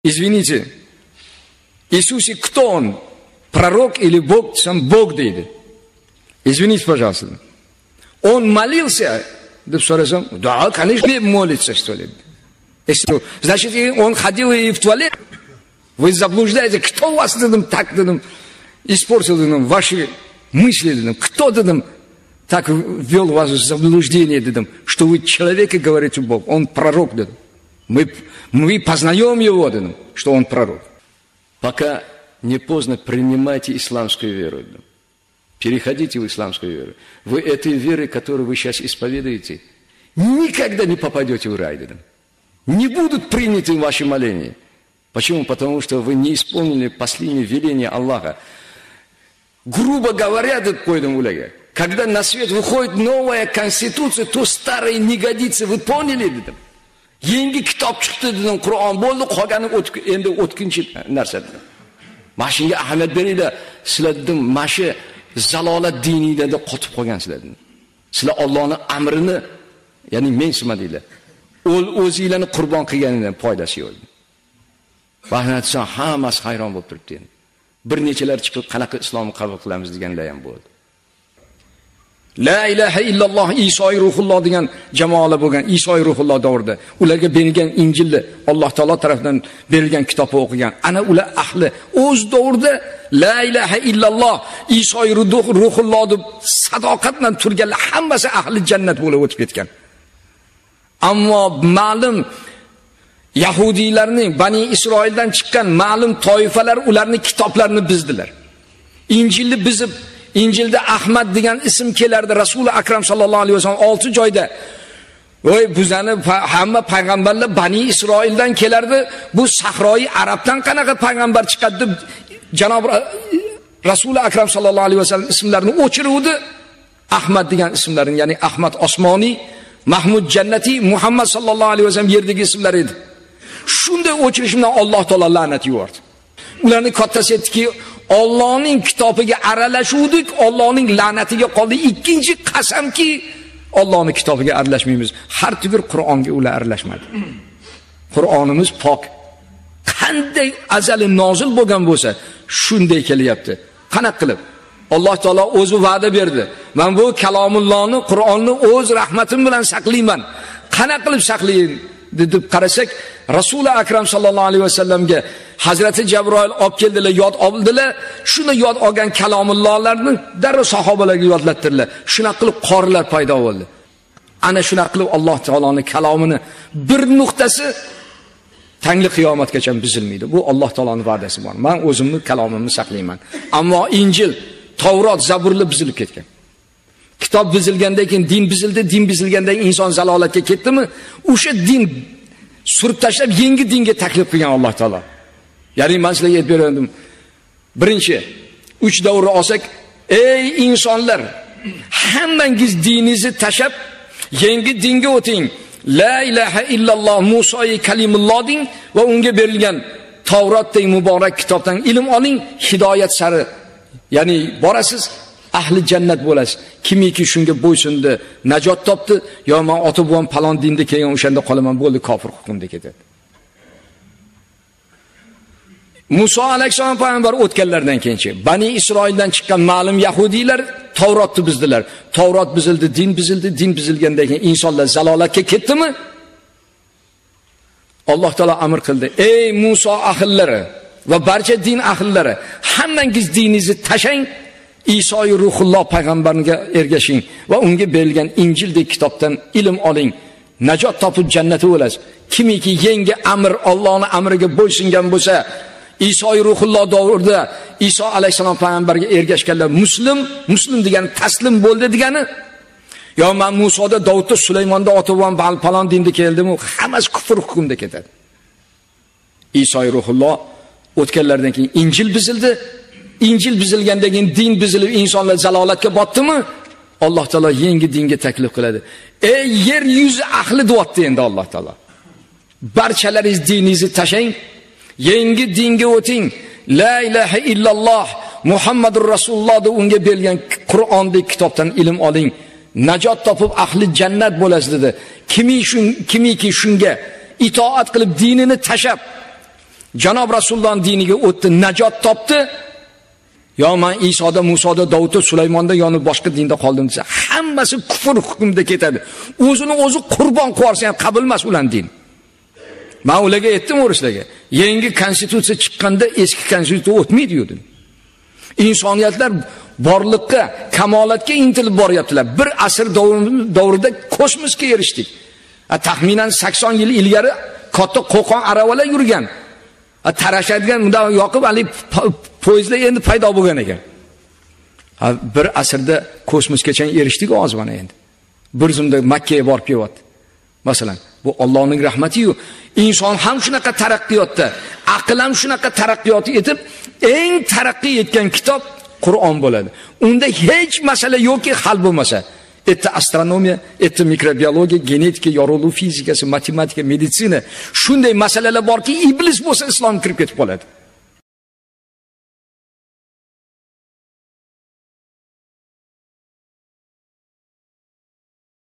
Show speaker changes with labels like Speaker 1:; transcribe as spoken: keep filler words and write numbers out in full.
Speaker 1: Извините, Иисусе кто он? Пророк или Бог? Сам Бог deydi. Извините, пожалуйста. Он молился, да сразу, да, конечно, молится, что ли. Значит, он ходил и в туалет. Вы заблуждаете, кто у вас там, так там, испортил там, ваши мысли, там, кто там так ввел вас в заблуждение, там, что вы человек и говорите Бог, он пророк. Там. Мы, мы познаем его, там, что он пророк.
Speaker 2: Пока не поздно, принимайте исламскую веру. Переходите в исламскую веру. Вы этой верой, которую вы сейчас исповедуете, никогда не попадете в рай. Не будут приняты ваши моления. Почему? Потому что вы не исполнили последнее веление Аллаха. Грубо говоря, когда на свет выходит новая конституция, то старая не годится. Вы поняли? Yangi kitob chiqdi dedim, Qur'on bo'ldi, qolgani endi o'tkinchi narsa. Mashinaga ahamiyat beringlar. Sizlar dedim, mashi zalolat dinida deb qotib qolgansizlar dedim. Sizlar Allohning amrini, ya'ni mensimadinglar. O'l o'zinglarni qurbon qilganidan foydasi yo'q. Bahnatsan hammasi hayron bo'lib turibdi endi. Bir nechalar chiqib qanaqa islomni qabul qilamiz deganlar ham bo'ldi. La ilaha illalloh Isoy ruhulloh degan jamoalar bo'lgan, Isoy ruhulloh davrida ularga berilgan Injilni Alloh taolo tomonidan berilgan kitobni o'qigan. Ana ular ahli o'z davrida la ilaha illalloh Isoy ruhulloh deb sadoqat bilan turganlar hammasi ahli jannat bo'lib o'tib ketgan. Ammo ma'lum Yahudiylarning Bani Isroildan chiqqan ma'lum toifalar ularning kitoblarini bizdilar. Injilni bizib İncil'de Ahmad degan ism kelardi. Rasul Akram sallallohu alayhi vasallam olti joyda. Voy bizani hamma payg'ambarlar Bani Isroildan kelardi. Bu Sahroyi Arabdan qanaqa payg'ambar chiqadi deb Janob Rasul Akram sallallohu alayhi vasallam ismlarini o'chiruvdi. Ahmad degan ismlarini, ya'ni Ahmad Osmoniy, Mahmud Jannati, Muhammad sallallohu alayhi vasallam yerdagi ismlar edi. Shunday o'chirish bilan Alloh taolo la'nat yubordi. Ularning kattasi aytdiki, Allohning kitobiga aralashuvdik, Allohning la'natiga qoldi. Ikkinchi qasamki, Allohning kitobiga aralashmaymiz. Har tugir Qur'onga ular aralashmadi. Qur'onimiz pok. Qanday azali nozil bo'lgan bo'lsa, shunday kelyapti. Qanaqa qilib? Alloh taolo o'zi va'da berdi. Men bu kalomullohni, Qur'onni o'z rahmatim bilan saqlayman. Qanaqa qilib saqlayman deb qarasak, Rasul Akram sallallohu alayhi vasallamga Hazrati Jabroil olib keldilar, yod oldilar. Shuni yod olgan kalomullohlarni darrov sahobalarga yodlattirdilar. Shuna qilib qorilar paydo bo'ldi. Ana shuna qilib Alloh taoloning kalomini bir nuqtasi tangli qiyomatgacha buzilmaydi. Bu Alloh taoloning va'dasi bor. Men o'zimni kalomimni saqlayman. Ammo Injil, Tavrot, Zaburlar buzilib ketgan. Kitob buzilgandan keyin din buzildi, din buzilgandan keyin inson zalolatga ketdimi? O'sha din surib tashlab yangi dinga taklif qilgan Alloh taolo. Ya'ni men sizlarga aytib beradim. Birinchi, uch davrni olsak, ey insonlar, hammangiz diningizni tashab yangi dinga o'ting. La ilaha illalloh Musoy kalimulloh ding va unga berilgan Tavrotdek muborak kitobdan ilm oling, hidoyat sari. Ya'ni borasiz, ahli jannat bo'lasiz. Kimiki shunga bo'ysundi, najot topdi, yo men ota-bobom falon dinda kelgan o'shanda qolaman, bo'ldi, kofir hukmda ketadi. Muso alayhissalom payg'ambar o'tganlardan keyinchi Bani Isroildan chiqqan ma'lum yahudiylar Tavrotni buzdilar. Tavrot buzildi, din buzildi, din buzilgandan keyin insonlar zalolatga ketdimi? Alloh taolo amr qildi. Ey Muso ahllari va barcha din ahllari, hammangiz diningizni tashlang, Isoy ruhulloh payg'ambarga ergashing va unga berilgan Injildek kitobdan ilm oling. Najot topib jannatga bo'lasiz. Kimiki yangi amr, Allohning amriga bo'ysungan bo'lsa, Isoy ruhulloh davrida Iso alayhisalom payg'ambarga ergashganlar muslim, muslim degani taslim bo'ldi degani. Yo men Musoda, Davudda, Sulaymonda ota-bobom falon dinda keldim, hammasi kufr hukmida ketadi. Isoy ruhulloh o'tganlardan keyin Injil buzildi. Injil buzilgandan keyin din buzilib insonlar zalolatga botdimi? Alloh taolo yangi dinga taklif qiladi. Ey yer yuzi ahli deyapti endi Alloh taolo. Barchalaringiz diningizni tashlang, yangi dinga o'ting. La ilaha illalloh Muhammadur Rasululloh deb unga berilgan Qur'ondek kitobdan ilm oling. Najot topib ahli jannat bo'lasiz dedi. Kimi shun, kimiki shunga itoat qilib dinini tashab Janob Rasululloh diniga o'tdi, najot topdi. Yo men Isoda, Musoda, Davudda, Sulaymonda yoni boshqa dinda qoldim desa, hammasi kufr hukmida ketadi. O'zini o'zi qurbon qo'yarsa ham qabul emas ular din. Men ularga aytdim o'rislarga, yangi konstitutsiya chiqqanda eski konstitutsiya o'tmaydi dedim. İnsoniyatlar borliqqa, kamolatga intilib boryaptilar. Bir asr davrida kosmosga erishdik. Taxminan sakson yil ilgari katta qo'qon aravalar yurgan. Tarashadigan bundan yoqib ali poyezdlar endi paydo bo'lgan ekan. Bir asrda kosmosgacha erishdik ozgina endi. Bir zumda Makka ga borib kelyapti. Masalan, bu Allohning rahmati-yu. İnson ham shunaqa taraqqiyotda, aql ham shunaqa taraqqiyot etib, eng taraqqiy etgan kitob Qur'on bo'ladi. Unda hech masala yo'qki hal bo'lmasa. Etti astronomiya, etti mikrobiologiya, genetika, yorug'lik fizikasi, matematika, meditsina, shunday masalalar borki, iblis bo'lsa islom kirib ketib qoladi.